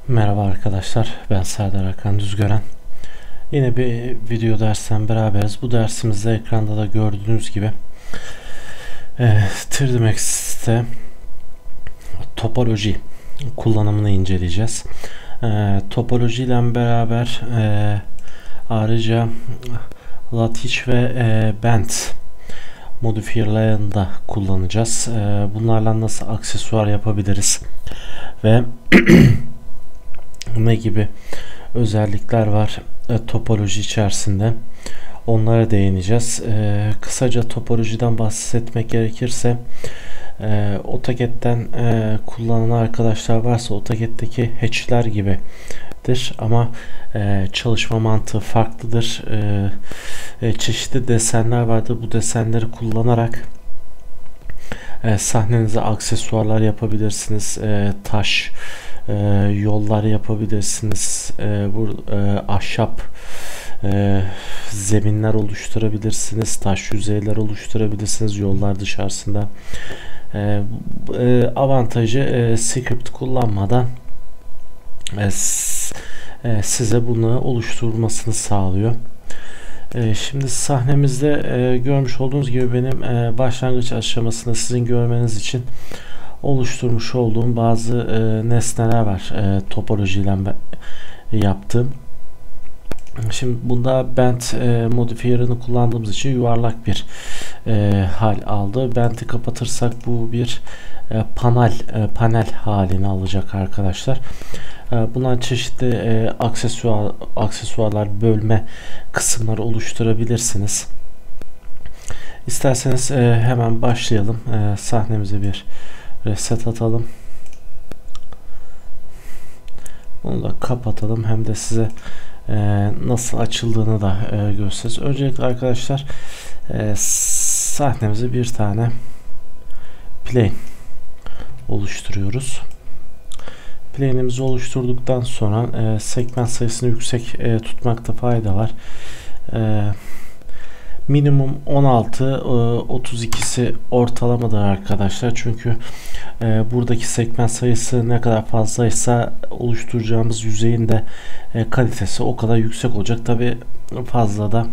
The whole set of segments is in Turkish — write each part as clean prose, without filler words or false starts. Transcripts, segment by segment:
Merhaba arkadaşlar, ben Serdar Hakan Düzgören. Yine bir video dersten beraberiz. Bu dersimizde ekranda da gördüğünüz gibi 3D Max'te topoloji kullanımını inceleyeceğiz. Topoloji ile beraber ayrıca lattice ve bend modifierlerini da kullanacağız. Bunlarla nasıl aksesuar yapabiliriz ve ne gibi özellikler var topoloji içerisinde, onlara değineceğiz. Kısaca topolojiden bahsetmek gerekirse AutoCAD'den kullanan arkadaşlar varsa AutoCAD'deki hatch'ler gibidir ama çalışma mantığı farklıdır. Çeşitli desenler vardır. Bu desenleri kullanarak sahnenize aksesuarlar yapabilirsiniz. Taş yollar yapabilirsiniz. Ahşap zeminler oluşturabilirsiniz. Taş yüzeyler oluşturabilirsiniz yollar dışarısında. Avantajı script kullanmadan size bunu oluşturmasını sağlıyor. Şimdi sahnemizde görmüş olduğunuz gibi benim başlangıç aşamasında sizin görmeniz için oluşturmuş olduğum bazı nesneler var topolojiyle yaptım. Şimdi bunda bend modifier'ını kullandığımız için yuvarlak bir hal aldı. Bend'i kapatırsak bu bir panel halini alacak arkadaşlar. Bundan çeşitli aksesuarlar, bölme kısımları oluşturabilirsiniz. İsterseniz hemen başlayalım. Sahnemize bir reset atalım. Bunu da kapatalım. Hem de size nasıl açıldığını da gösteririz. Öncelikle arkadaşlar sahnemize bir tane plane oluşturuyoruz. Plane'imizi oluşturduktan sonra segment sayısını yüksek tutmakta fayda var. Minimum 16, 32'si ortalamadır arkadaşlar. Çünkü buradaki segment sayısı ne kadar fazlaysa oluşturacağımız yüzeyin de kalitesi o kadar yüksek olacak. Tabi fazla da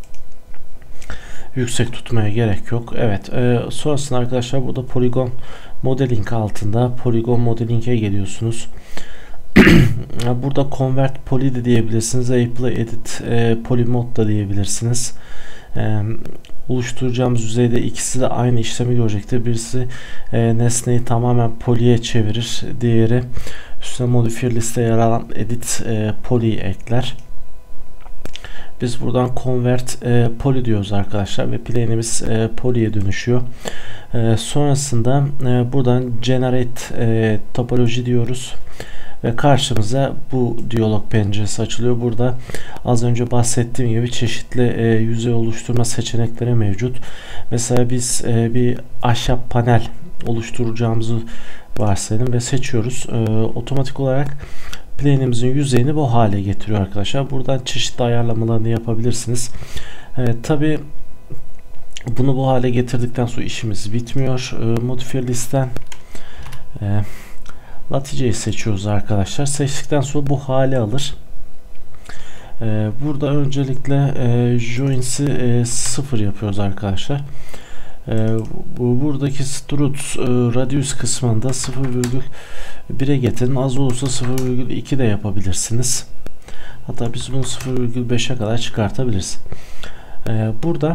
yüksek tutmaya gerek yok. Evet. Sonrasında arkadaşlar burada Polygon Modeling altında Polygon Modeling'e geliyorsunuz. Burada Convert Poly de diyebilirsiniz. Apply Edit Polymode da diyebilirsiniz. Oluşturacağımız yüzeyde ikisi de aynı işlemi görecektir. Birisi nesneyi tamamen poly'e çevirir. Diğeri üstüne modifier liste yer alan edit poly ekler. Biz buradan convert poly diyoruz arkadaşlar ve plane'imiz poly'e dönüşüyor. Sonrasında buradan generate topoloji diyoruz. Ve karşımıza bu diyalog penceresi açılıyor. Burada az önce bahsettiğim gibi çeşitli yüzey oluşturma seçenekleri mevcut. Mesela biz bir ahşap panel oluşturacağımızı varsayalım ve seçiyoruz. Otomatik olarak plane'imizin yüzeyini bu hale getiriyor arkadaşlar. Buradan çeşitli ayarlamalarını yapabilirsiniz. Tabi bunu bu hale getirdikten sonra işimiz bitmiyor. Modifier listen Lattice'yi seçiyoruz arkadaşlar. Seçtikten sonra bu hale alır. Burada öncelikle joints'i 0 yapıyoruz arkadaşlar. Buradaki strut radius kısmında 0,1'e getirin. Az olursa 0,2 de yapabilirsiniz. Hatta biz bunu 0,5'e kadar çıkartabiliriz. Burada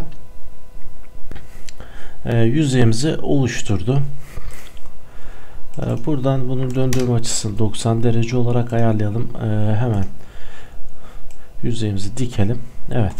yüzeyimizi oluşturdu. Buradan bunun döndürme açısını 90 derece olarak ayarlayalım. Hemen yüzeyimizi dikelim. Evet.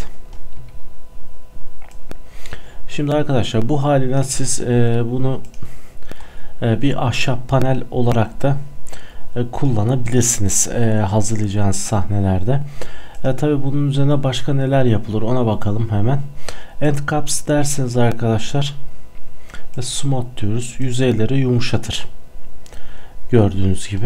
Şimdi arkadaşlar bu haliyle siz bunu bir ahşap panel olarak da kullanabilirsiniz hazırlayacağınız sahnelerde. Tabi bunun üzerine başka neler yapılır ona bakalım hemen. End caps derseniz arkadaşlar smooth diyoruz. Yüzeyleri yumuşatır. Gördüğünüz gibi.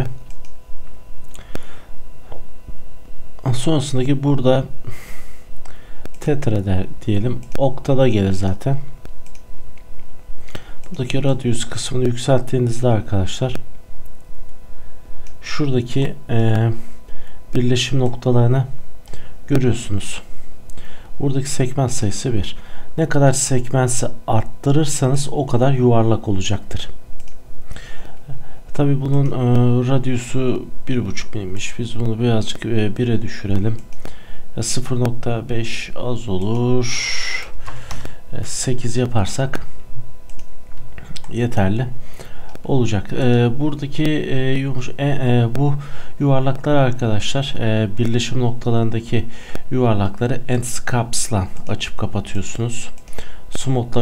Sonrasındaki burada tetra diyelim. Oktada gelir zaten. Buradaki radius kısmını yükselttiğinizde arkadaşlar şuradaki birleşim noktalarını görüyorsunuz. Buradaki segment sayısı 1. Ne kadar segment'i arttırırsanız o kadar yuvarlak olacaktır. Tabi bunun radyusu 1,5 milimmiş. Biz bunu birazcık 1'e düşürelim. 0,5 az olur. 8 yaparsak yeterli olacak. Buradaki bu yuvarlaklar arkadaşlar, birleşim noktalarındaki yuvarlakları end scaps'la açıp kapatıyorsunuz. Smooth'tan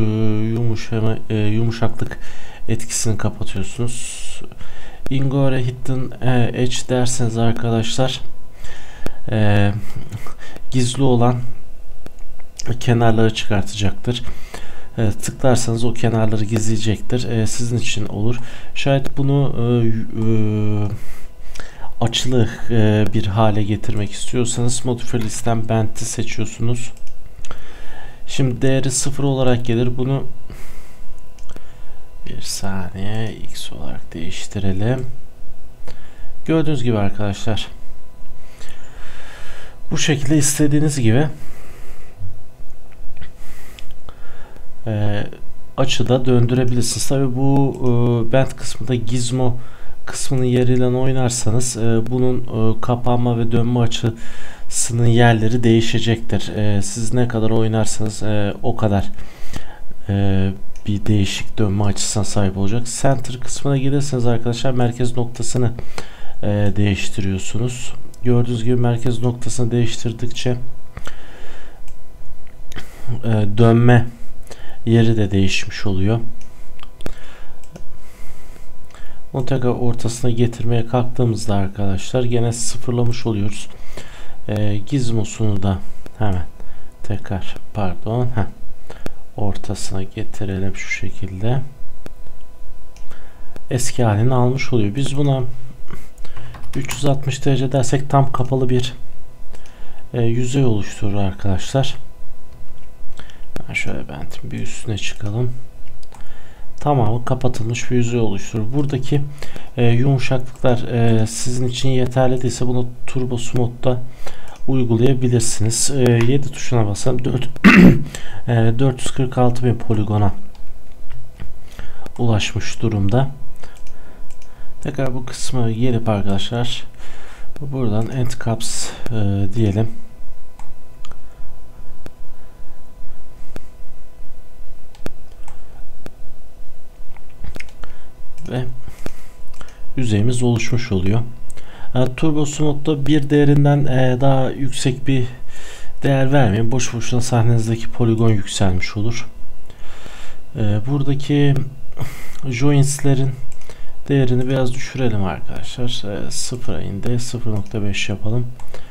yumuşaklık etkisini kapatıyorsunuz. Ingore hidden edge derseniz arkadaşlar, gizli olan kenarları çıkartacaktır. Tıklarsanız o kenarları gizleyecektir. Sizin için olur. Şayet bunu açılı bir hale getirmek istiyorsanız Modifier listen Bend'i seçiyorsunuz. Şimdi değeri 0 olarak gelir. Bunu bir saniye x olarak değiştirelim. Gördüğünüz gibi arkadaşlar, bu şekilde istediğiniz gibi açıda döndürebilirsiniz. Tabi bu bend kısmında gizmo kısmının yeriyle oynarsanız bunun kapanma ve dönme açısının yerleri değişecektir. Siz ne kadar oynarsanız o kadar bir değişik dönme açısına sahip olacak. Center kısmına gelirseniz arkadaşlar, merkez noktasını değiştiriyorsunuz. Gördüğünüz gibi merkez noktasını değiştirdikçe dönme yeri de değişmiş oluyor. Onu tekrar ortasına getirmeye kalktığımızda arkadaşlar gene sıfırlamış oluyoruz. Gizmosunu da hemen tekrar ortasına getirelim şu şekilde. Eski halini almış oluyor. Biz buna 360 derece dersek tam kapalı bir yüzey oluşturur arkadaşlar. Şöyle bendin bir üstüne çıkalım. Tamamı kapatılmış bir yüzey oluşturur. Buradaki yumuşaklıklar sizin için yeterli değilse bunu Turbo Smooth'da uygulayabilirsiniz. 7 tuşuna basalım. 446.000 poligona ulaşmış durumda. Tekrar bu kısmı gelip arkadaşlar buradan end caps diyelim. Ve yüzeyimiz oluşmuş oluyor. Turbo Smooth'da bir değerinden daha yüksek bir değer vermeyin. Boş boşuna sahnenizdeki poligon yükselmiş olur. Buradaki joints'lerin değerini biraz düşürelim arkadaşlar. 0'a indi. 0.5 yapalım.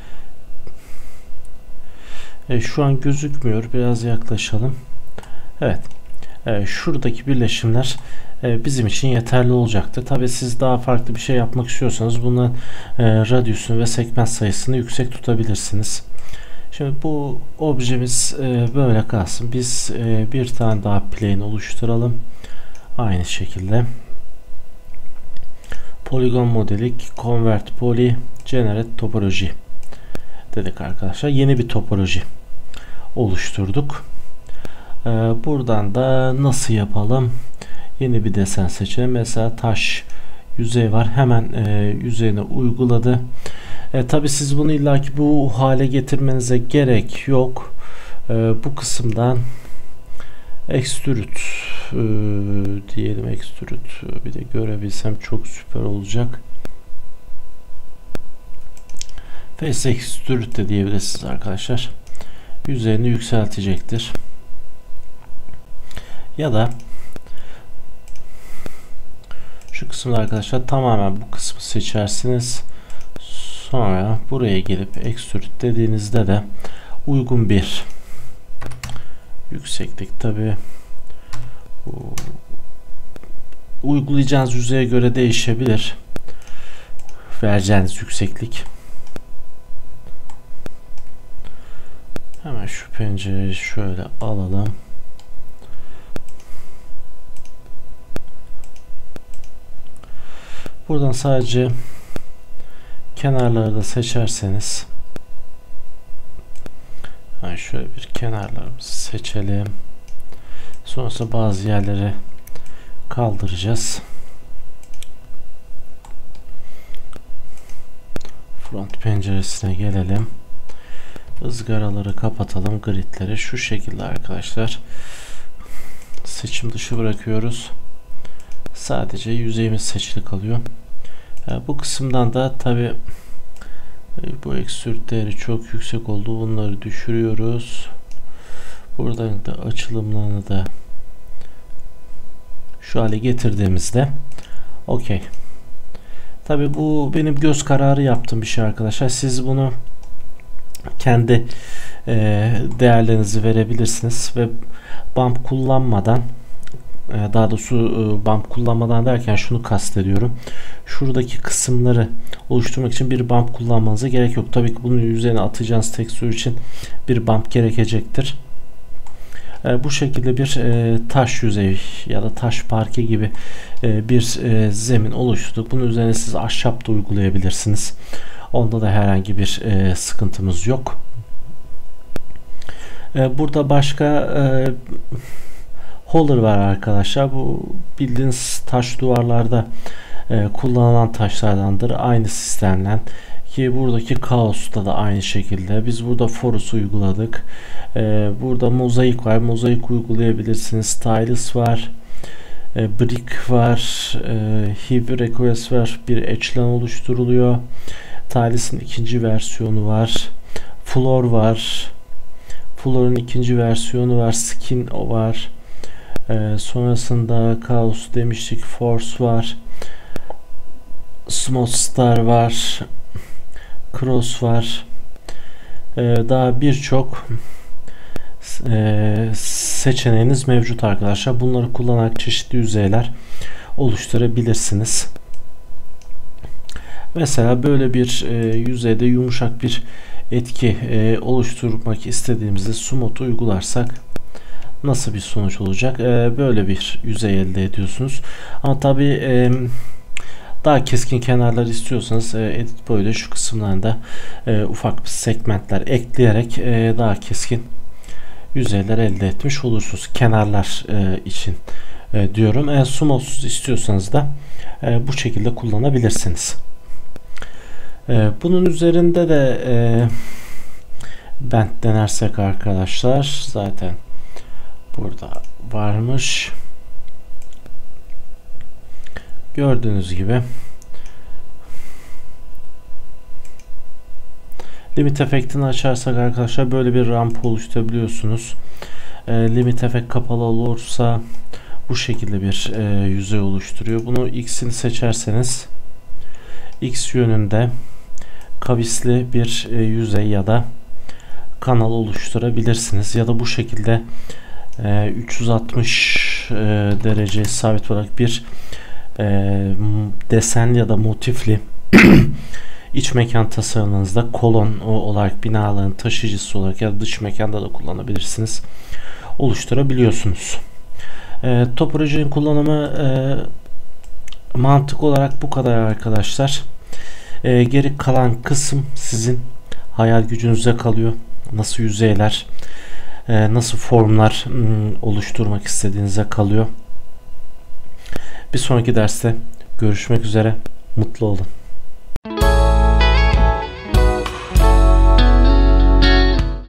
Şu an gözükmüyor. Biraz yaklaşalım. Evet. Şuradaki birleşimler bizim için yeterli olacaktır. Tabi siz daha farklı bir şey yapmak istiyorsanız bunun radyusunu ve segment sayısını yüksek tutabilirsiniz. Şimdi bu objemiz böyle kalsın. Biz bir tane daha plane oluşturalım. Aynı şekilde. Polygon modelik, convert poly, generate topoloji dedik arkadaşlar. Yeni bir topoloji oluşturduk. Buradan da nasıl yapalım? Yeni bir desen seçelim. Mesela taş yüzey var. Hemen yüzeyine uyguladı. Tabi siz bunu illaki bu hale getirmenize gerek yok. Bu kısımdan extrude diyelim, extrude bir de görebilsem çok süper olacak. Face extrude de diyebilirsiniz arkadaşlar. Yüzeyini yükseltecektir. Ya da şu kısımda arkadaşlar tamamen bu kısmı seçersiniz. Sonra buraya gelip extrude dediğinizde de uygun bir yükseklik, tabi uygulayacağınız yüzeye göre değişebilir vereceğiniz yükseklik. Hemen şu pencereyi şöyle alalım. Buradan sadece Kenarları da seçerseniz, yani şöyle bir kenarlarımızı seçelim. Sonrasında bazı yerleri kaldıracağız. Front penceresine gelelim. Izgaraları kapatalım. Gridleri şu şekilde arkadaşlar. Seçim dışı bırakıyoruz. Sadece yüzeyimiz seçili kalıyor. Bu kısımdan da tabi bu extrude değeri çok yüksek oldu. Bunları düşürüyoruz. Buradan da açılımlarını da şu hale getirdiğimizde okey. Tabi bu benim göz kararı yaptığım bir şey arkadaşlar. Siz bunu kendi değerlerinizi verebilirsiniz ve bump kullanmadan, daha doğrusu bump kullanmadan derken şunu kastediyorum. Şuradaki kısımları oluşturmak için bir bump kullanmanıza gerek yok. Tabii ki bunun üzerine atacağınız tekstür için bir bump gerekecektir. Bu şekilde bir taş yüzey ya da taş parke gibi bir zemin oluşturduk. Bunun üzerine siz ahşap da uygulayabilirsiniz. Onda da herhangi bir sıkıntımız yok. Burada başka holler var arkadaşlar. Bu bildiğiniz taş duvarlarda kullanılan taşlardandır. Aynı sistemden. Ki buradaki kaosta da aynı şekilde. Biz burada forus uyguladık. Burada mozaik var. Mozaik uygulayabilirsiniz. Stylus var. Brick var. Heavy request var. Bir edge'len oluşturuluyor. Tilis'in ikinci versiyonu var. Floor var. Floor'un ikinci versiyonu var. Skin var. Sonrasında Chaos demiştik. Force var. Smooth Star var. Cross var. Daha birçok seçeneğiniz mevcut arkadaşlar. Bunları kullanarak çeşitli yüzeyler oluşturabilirsiniz. Mesela böyle bir yüzeyde yumuşak bir etki oluşturmak istediğimizde smooth uygularsak nasıl bir sonuç olacak? Böyle bir yüzey elde ediyorsunuz. Ama tabi daha keskin kenarlar istiyorsanız edit boyuyla şu kısımlarında ufak segmentler ekleyerek daha keskin yüzeyler elde etmiş olursunuz. Kenarlar için diyorum. Smoothsuz istiyorsanız da bu şekilde kullanabilirsiniz. Bunun üzerinde de bent denersek arkadaşlar, zaten burada varmış. Gördüğünüz gibi limit efektini açarsak arkadaşlar böyle bir ramp oluşturabiliyorsunuz. Limit efekt kapalı olursa bu şekilde bir yüzey oluşturuyor. Bunu X'ini seçerseniz X yönünde kavisli bir yüzey ya da kanal oluşturabilirsiniz. Ya da bu şekilde 360 derece sabit olarak bir desen ya da motifli iç mekan tasarımınızda kolon olarak, binaların taşıyıcısı olarak ya da dış mekanda da kullanabilirsiniz. Oluşturabiliyorsunuz. Topolojinin kullanımı mantık olarak bu kadar arkadaşlar. Geri kalan kısım sizin hayal gücünüze kalıyor. Nasıl yüzeyler, nasıl formlar oluşturmak istediğinize kalıyor. Bir sonraki derste görüşmek üzere. Mutlu olun.